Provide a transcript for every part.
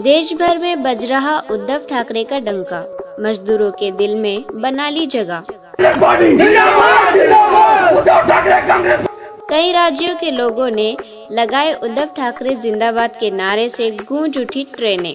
देश भर में बज रहा उद्धव ठाकरे का डंका, मजदूरों के दिल में बना ली जगह। कई राज्यों के लोगों ने लगाए उद्धव ठाकरे जिंदाबाद के नारे से गूंज उठी ट्रेनें।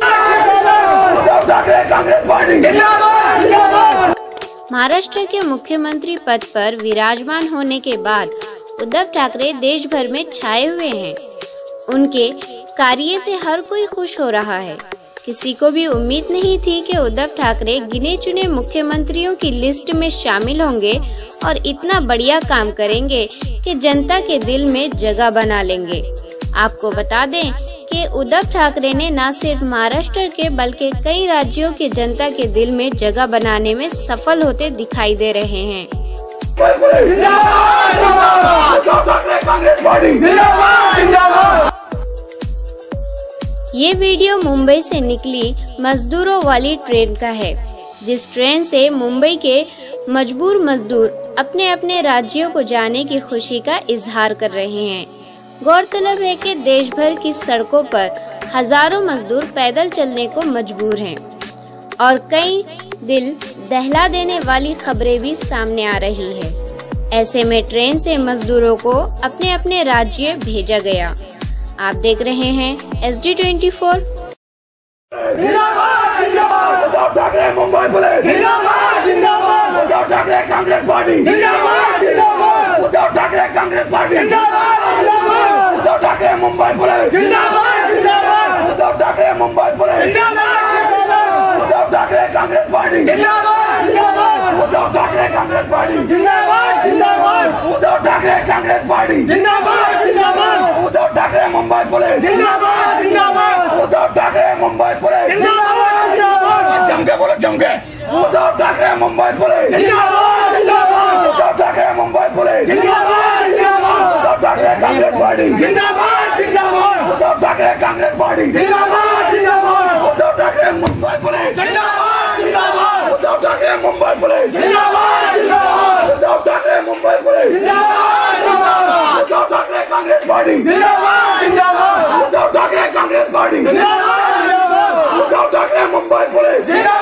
महाराष्ट्र के मुख्यमंत्री पद पर विराजमान होने के बाद उद्धव ठाकरे देश भर में छाए हुए हैं। उनके कार्य से हर कोई खुश हो रहा है। किसी को भी उम्मीद नहीं थी कि उद्धव ठाकरे गिने चुने मुख्यमंत्रियों की लिस्ट में शामिल होंगे और इतना बढ़िया काम करेंगे कि जनता के दिल में जगह बना लेंगे। आपको बता दें कि उद्धव ठाकरे ने न सिर्फ महाराष्ट्र के बल्कि कई राज्यों के जनता के दिल में जगह बनाने में सफल होते दिखाई दे रहे हैं। ये वीडियो मुंबई से निकली मजदूरों वाली ट्रेन का है, जिस ट्रेन से मुंबई के मजबूर मजदूर अपने अपने राज्यों को जाने की खुशी का इजहार कर रहे हैं। गौरतलब है कि देश भर की सड़कों पर हजारों मजदूर पैदल चलने को मजबूर हैं और कई दिल दहला देने वाली खबरें भी सामने आ रही है। ऐसे में ट्रेन से मजदूरों को अपने अपने राज्य भेजा गया। आप देख रहे हैं SD24। उद्धव ठाकरे मुंबई पुलिस जिंदाबाद जिंदाबाद। उद्धव ठाकरे कांग्रेस पार्टी जिंदाबाद जिंदाबाद। उद्धव ठाकरे कांग्रेस पार्टी जिंदाबाद जिंदाबाद। उद्धव ठाकरे मुंबई पुलिस जिंदाबाद जिंदाबाद। उद्धव ठाकरे मुंबई पुलिस जिंदाबाद जिंदाबाद। उद्धव ठाकरे कांग्रेस पार्टी जिंदाबाद जिंदाबाद। उद्धव ठाकरे कांग्रेस पार्टी जिंदाबाद जिंदाबाद। उद्धव ठाकरे कांग्रेस पार्टी जिंदाबाद जिंदाबाद। उद्धव ठाकरे मुंबई पुलिस जिंदाबाद जिंदाबाद। उद्धव ठाकरे मुंबई पुलिस जिंदाबाद जिंदाबाद। जमके बोलो जमके। उद्धव ठाकरे मुंबई पुलिस जिंदाबाद जिंदाबाद। उद्धव ठाकरे मुंबई पुलिस जिंदाबाद जिंदाबाद। उद्धव ठाकरे कांग्रेस पार्टी जिंदाबाद जिंदाबाद। उद्धव ठाकरे कांग्रेस पार्टी जिंदाबाद जिंदाबाद। उद्धव ठाकरे मुंबई पुलिस जिंदाबाद जिंदाबाद। उद्धव ठाकरे मुंबई पुलिस जिंदाबाद जिंदाबाद। उद्धव ठाकरे मुंबई पुलिस जिंदाबाद जिंदाबाद। उद्धव ठाकरे कांग्रेस पार्टी जिंदाबाद जिंदाबाद। उद्धव ठाकरे कांग्रेस पार्टी जिंदाबाद जिंदाबाद। उद्धव ठाकरे मुंबई पुलिस